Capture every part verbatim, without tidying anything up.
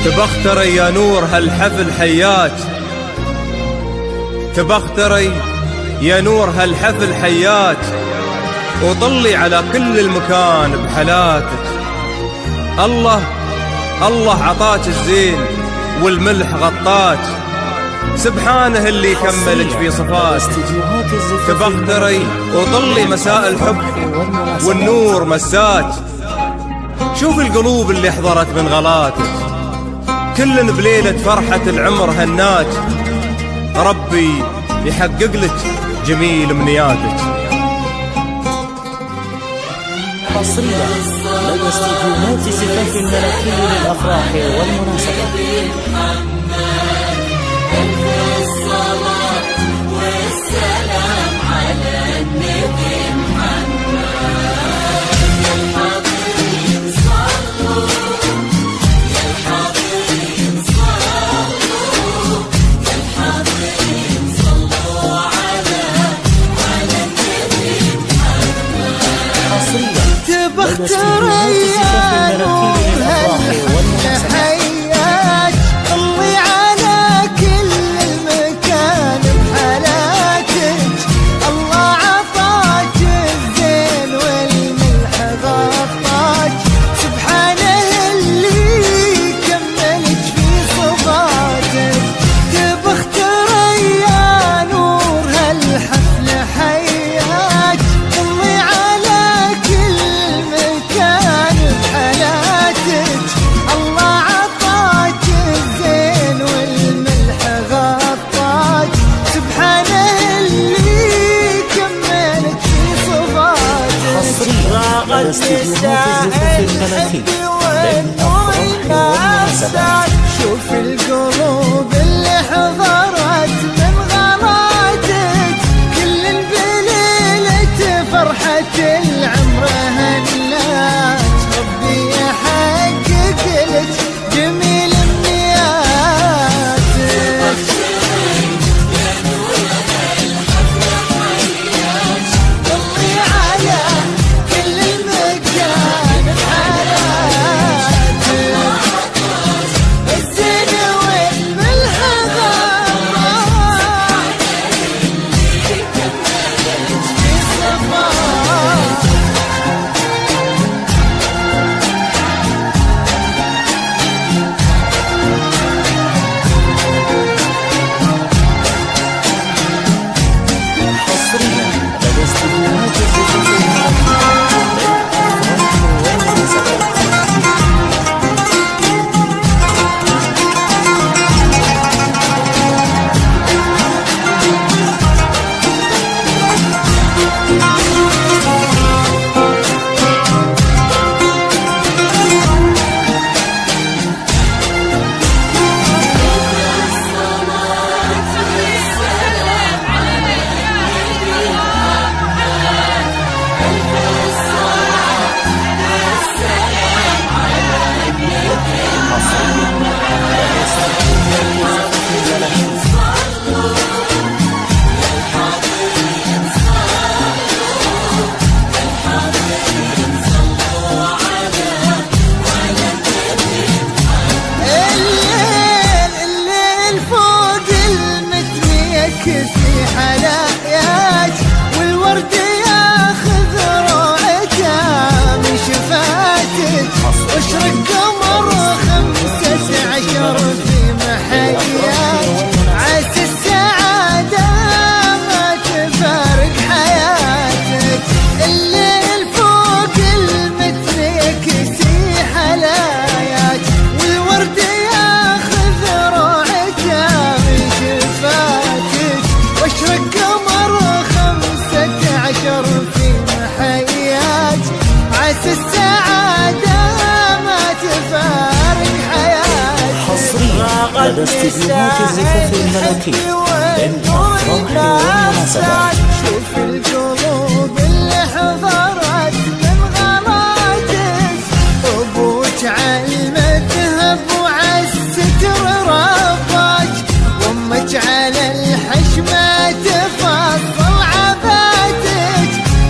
تبختري يا نور هالحفل حياك، تبختري يا نور هالحفل حياك، وطلي على كل المكان بحلاتك. الله الله عطاك الزين والملح غطاك، سبحانه اللي يكملك في صفاتك. تبختري وطلي مساء الحب والنور مساك، شوف القلوب اللي حضرت من غلاتك، كلن بليلة فرحة العمر هناك. ربي يحقق لك جميل امنياتك. حصريا لدى استديوهات زفاف الملكي للأفراح والمناسبات. تبختري يا نور هالحفل حياك، طلي على كل المكان بحالاتك. الله عطاك الزين والملح غطاك، سبحانه اللي يكملك في صفاتك. تبختري يا نور هالحفل حياك، طلي على كل مكان بحالاتك. الله عطاك الزين والملح غطاك، سبحانه اللي يكملك في صفاتك. راغت نساء الحب والنور ناسك، شوف القلوب اللي حضرت من غلاتك، كل بليلة فرحة العمر هناك. ربي يحقق لك جميل امنياتك. طلي على كل المكان بحالاتك، الزين والملح غطاك، في صفاك. حصريا لدى استديوهات زفاف الملكي للأفراح والمناسبات. الليل الليل فوق المتميك في حلاياك، والورد ياخذ روعته من شفاتك. واشرق قمر خمسة عشر في محياك، عسى السعادة ما تفارق حياتك. الليل فوق المتميك في حلاياك، والورد ياخذ روعته من شفاتك. واشرق قمر خمسة عشر في محياك، عسى السعادة ما تفارق حياتك. حصريا لدى استديوهات زفاف الملكي للأفراح والمناسبات. شوف القلوب اللي حضرت من غلاتك، ابوك على الذهب وعلى الستر رباك، وامك على الحشمة تفضل عباتك.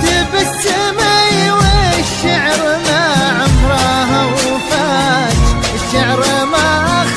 تبسمي والشعر ما عمره وفات، الشعر ما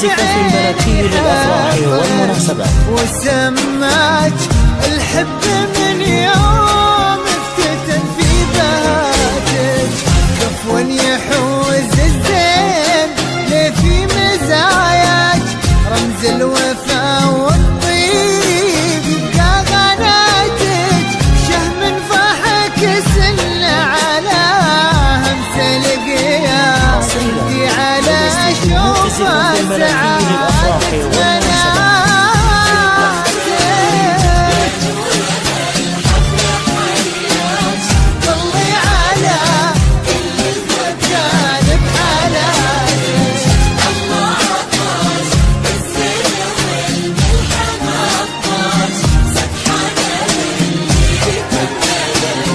زفاف المناكير للأفراح والمناسبات. وسماك الحب من يوم افتتن في بهاتك، كفوا يحوز الزين ليه في مزاياك، رمز الوفا والطيب يبقى غناتك، شهم فاحك سن على همس القيام، انتي على شوف سعادتك بناتك، طلي على كل مكان بحالاتك، الله عطاش بالزين والملحم عطاش، سبحان اللي كملك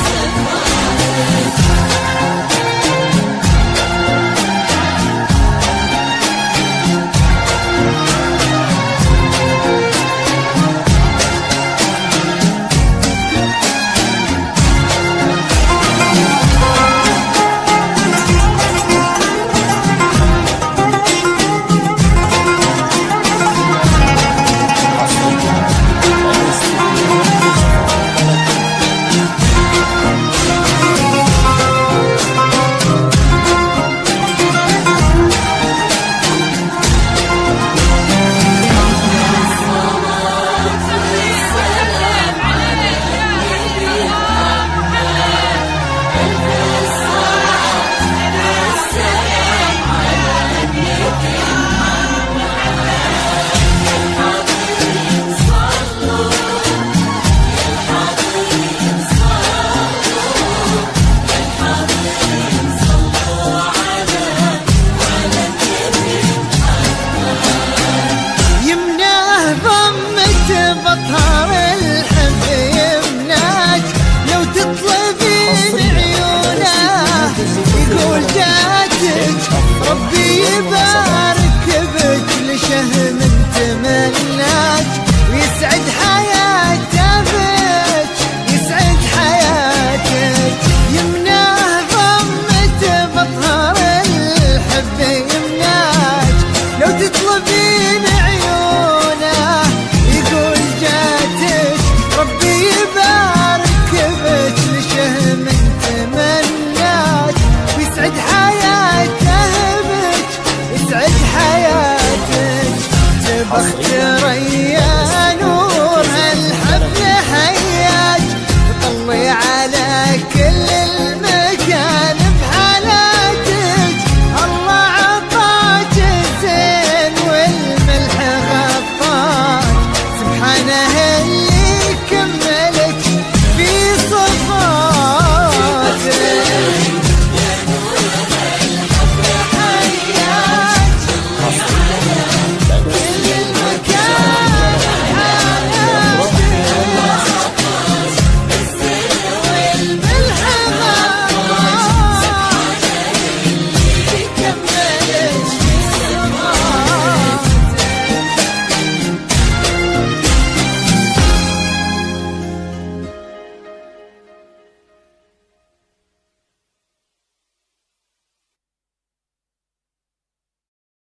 بطهر الحب يمناك، لو تطلبين عيونه يقول جاتك، ربي يبارك بك لشهم تمناك، ويسعد حياته بك يسعد حياتك، يمناه ضمته بطهر الحب يمناك، لو تطلبين عيونه يقول جاتك، ربي يبارك بك لشهم تمناك، ويسعد حياته بك يسعد حياتك.